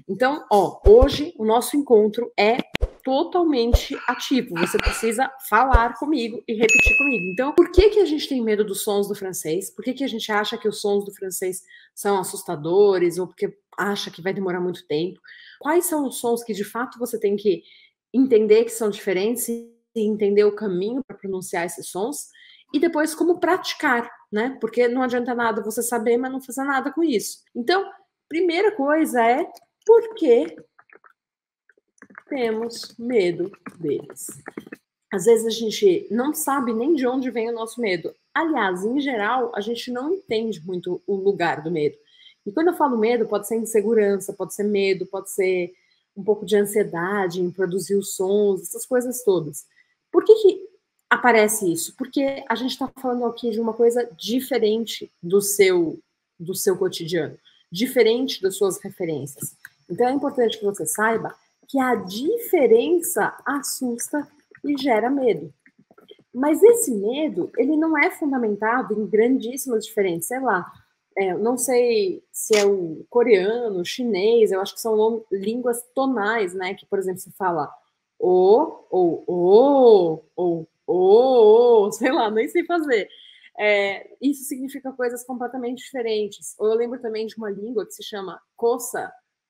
Então, ó, hoje o nosso encontro é totalmente ativo. Você precisa falar comigo e repetir comigo. Então, por que a gente tem medo dos sons do francês? Por que a gente acha que os sons do francês são assustadores ou porque acha que vai demorar muito tempo? Quais são os sons que de fato você tem que entender que são diferentes e entender o caminho para pronunciar esses sons? E depois como praticar, né? Porque não adianta nada você saber, mas não fazer nada com isso. Então, primeira coisa é por que temos medo deles. Às vezes a gente não sabe nem de onde vem o nosso medo. Aliás, em geral, a gente não entende muito o lugar do medo. E quando eu falo medo, pode ser insegurança, pode ser medo, pode ser um pouco de ansiedade em produzir os sons, essas coisas todas. Por que aparece isso? Porque a gente está falando aqui de uma coisa diferente do seu cotidiano, diferente das suas referências. Então é importante que você saiba que a diferença assusta e gera medo. Mas esse medo, ele não é fundamentado em grandíssimas diferenças, sei lá, não sei se é o coreano, o chinês, eu acho que são línguas tonais, né, que, por exemplo, você fala ou, sei lá, nem sei fazer. Isso significa coisas completamente diferentes. Ou eu lembro também de uma língua que se chama coça,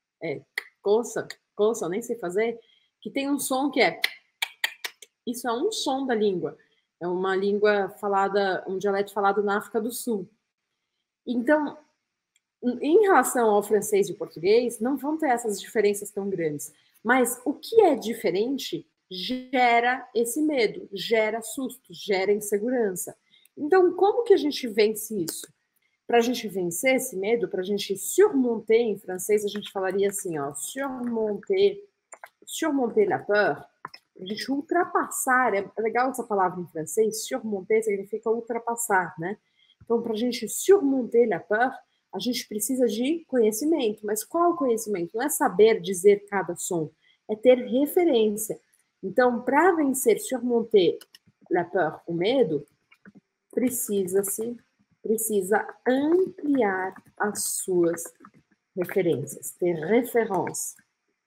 coça, nem sei fazer, que tem um som que é... Isso é um som da língua. É uma língua falada, um dialeto falado na África do Sul. Então, em relação ao francês e ao português, não vão ter essas diferenças tão grandes. Mas o que é diferente gera esse medo, gera susto, gera insegurança. Então, como que a gente vence isso? Para a gente vencer esse medo, para a gente surmonter, em francês a gente falaria assim, ó, surmonter la peur, a gente ultrapassar, é legal essa palavra em francês, surmonter significa ultrapassar, né? Então, para a gente surmonter la peur, a gente precisa de conhecimento. Mas qual conhecimento? Não é saber dizer cada som, é ter referência. Então, para vencer, surmonter la peur, o medo, precisa ampliar as suas referências, ter referências.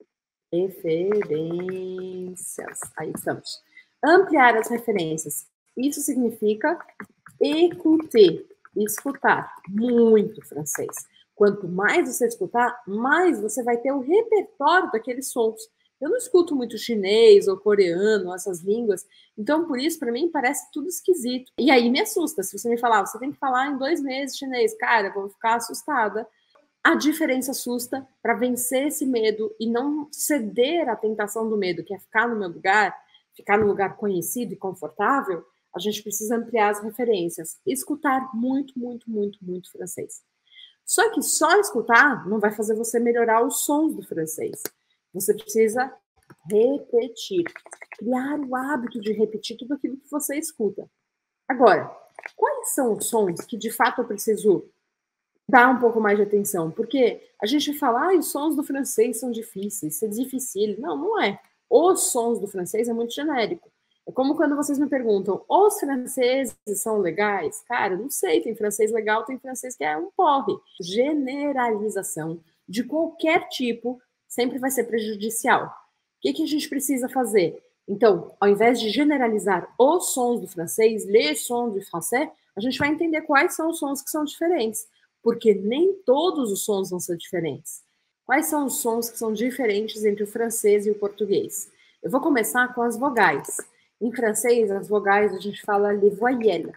Aí estamos. Ampliar as referências. Isso significa écouter, escutar muito francês. Quanto mais você escutar, mais você vai ter o repertório daqueles sons. Eu não escuto muito chinês ou coreano, essas línguas, então por isso, para mim, parece tudo esquisito. E aí me assusta. Se você me falar, você tem que falar em 2 meses chinês, cara, eu vou ficar assustada. A diferença assusta. Para vencer esse medo e não ceder à tentação do medo, que é ficar no meu lugar, ficar no lugar conhecido e confortável, a gente precisa ampliar as referências. Escutar muito, muito, muito, muito francês. Só que só escutar não vai fazer você melhorar os sons do francês. Você precisa repetir. Criar o hábito de repetir tudo aquilo que você escuta. Agora, quais são os sons que de fato eu preciso dar um pouco mais de atenção? Porque a gente fala, os sons do francês são difíceis, isso é difícil. Não, não é. Os sons do francês é muito genérico. É como quando vocês me perguntam, os franceses são legais? Cara, não sei, tem francês legal, tem francês que é um porre. Generalização de qualquer tipo sempre vai ser prejudicial. O que a gente precisa fazer? Então, ao invés de generalizar os sons do francês, les sons du français, a gente vai entender quais são os sons que são diferentes, porque nem todos os sons vão ser diferentes. Quais são os sons que são diferentes entre o francês e o português? Eu vou começar com as vogais. Em francês, as vogais a gente fala les voyelles,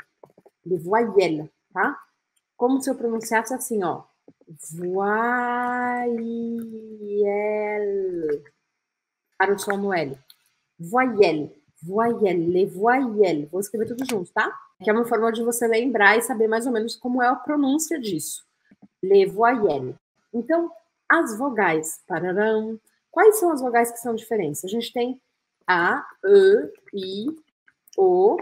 tá? Como se eu pronunciasse assim, ó. Voyelle. Para o som no L. Voyelle, les voyelles. Vou escrever tudo junto, tá? Que é uma forma de você lembrar e saber mais ou menos como é a pronúncia disso. Les voyelles. Então, as vogais. Pararam. Quais são as vogais que são diferentes? A gente tem A, E, I, O,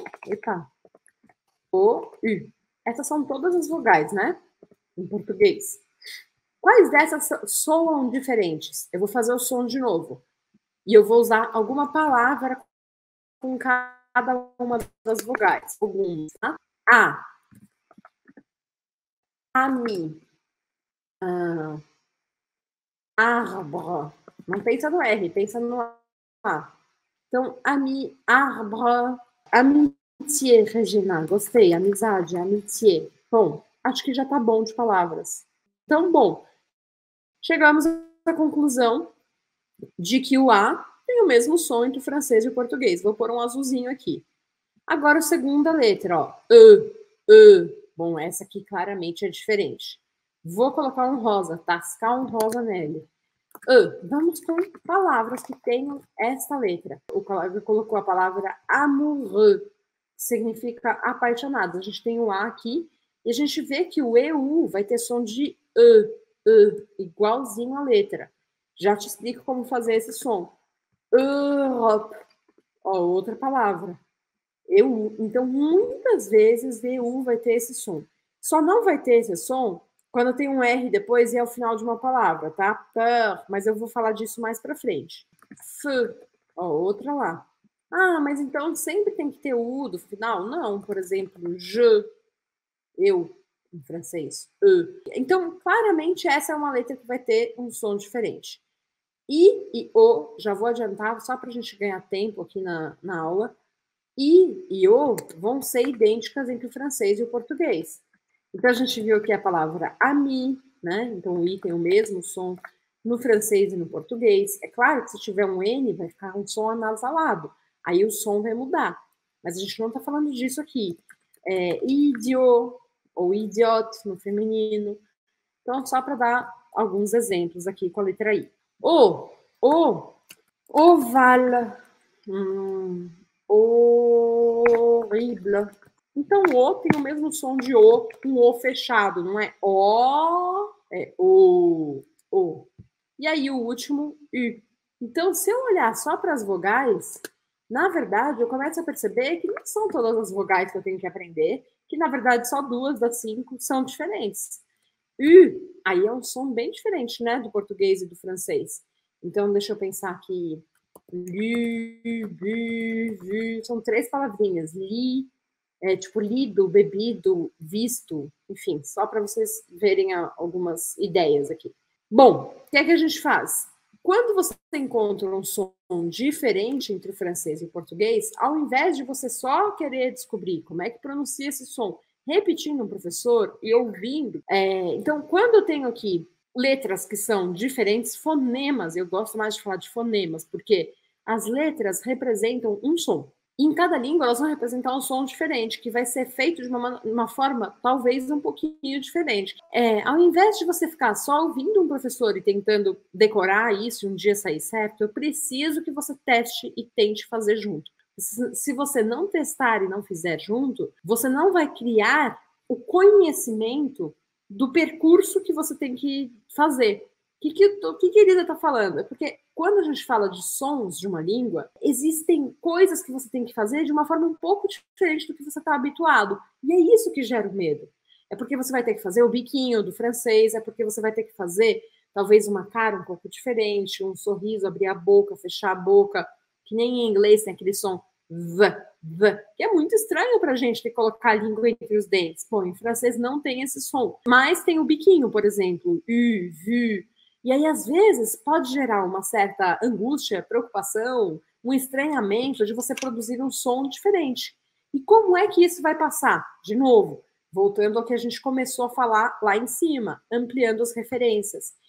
O, U. Essas são todas as vogais, né? Em português. Quais dessas soam diferentes? Eu vou fazer o som de novo. E eu vou usar alguma palavra com cada uma das vogais. Algumas, tá? A. Ami. arbre. Não pensa no R, pensa no A. Então, arbre, amitié, Regina. Gostei, amizade, amitié. Bom, acho que já tá bom de palavras. Então, bom, chegamos à conclusão de que o A tem o mesmo som entre o francês e o português. Vou pôr um azulzinho aqui. Agora, a segunda letra, ó. Bom, essa aqui claramente é diferente. Vou colocar um rosa, tascar um rosa nele. Vamos com palavras que tenham essa letra. O colega colocou a palavra amoureux, que significa apaixonado. A gente tem o A aqui, e a gente vê que o EU vai ter som de igualzinho a letra. Já te explico como fazer esse som. Europe. Ó, outra palavra. EU. Então, muitas vezes, EU vai ter esse som. Só não vai ter esse som quando tem um R depois e é o final de uma palavra, tá? Peur, mas eu vou falar disso mais pra frente. Feu. Ó, outra lá. Ah, mas então sempre tem que ter o U do final? Não, por exemplo, je, eu, em francês. Então, claramente, essa é uma letra que vai ter um som diferente. I e O, já vou adiantar, só pra gente ganhar tempo aqui na aula. I e O vão ser idênticas entre o francês e o português. Então, a gente viu aqui a palavra ami, né? Então, o I tem o mesmo som no francês e no português. É claro que se tiver um N, vai ficar um som anasalado. Aí o som vai mudar. Mas a gente não está falando disso aqui. Idiot ou idiot no feminino. Então, só para dar alguns exemplos aqui com a letra I. Oval. Horrible. Então, o tem o mesmo som de o, com o fechado, não é o, é o. E aí, o último, u. Então, se eu olhar só para as vogais, na verdade, eu começo a perceber que não são todas as vogais que eu tenho que aprender, que, na verdade, só 2 das 5 são diferentes. Aí é um som bem diferente, né, do português e do francês. Então, deixa eu pensar aqui. Lu, bu, vu, são 3 palavrinhas. Li, tipo lido, bebido, visto, enfim, só para vocês verem algumas ideias aqui. Bom, o que é que a gente faz? Quando você encontra um som diferente entre o francês e o português, ao invés de você só querer descobrir como é que pronuncia esse som, repetindo o professor e ouvindo, então, quando eu tenho aqui letras que são diferentes, fonemas, eu gosto mais de falar de fonemas, porque as letras representam um som. Em cada língua, elas vão representar um som diferente, que vai ser feito de uma forma talvez um pouquinho diferente. Ao invés de você ficar só ouvindo um professor e tentando decorar isso e um dia sair certo, eu preciso que você teste e tente fazer junto. Se você não testar e não fizer junto, você não vai criar o conhecimento do percurso que você tem que fazer. O que a Elisa está falando? É porque quando a gente fala de sons de uma língua, existem coisas que você tem que fazer de uma forma um pouco diferente do que você está habituado. E é isso que gera o medo. É porque você vai ter que fazer o biquinho do francês, é porque você vai ter que fazer talvez uma cara um pouco diferente, um sorriso, abrir a boca, fechar a boca, que nem em inglês tem aquele som v, que é muito estranho para a gente ter que colocar a língua entre os dentes. Bom, em francês não tem esse som, mas tem o biquinho, por exemplo, vu. E aí, às vezes, pode gerar uma certa angústia, preocupação, um estranhamento de você produzir um som diferente. E como é que isso vai passar? De novo, voltando ao que a gente começou a falar lá em cima, ampliando as referências.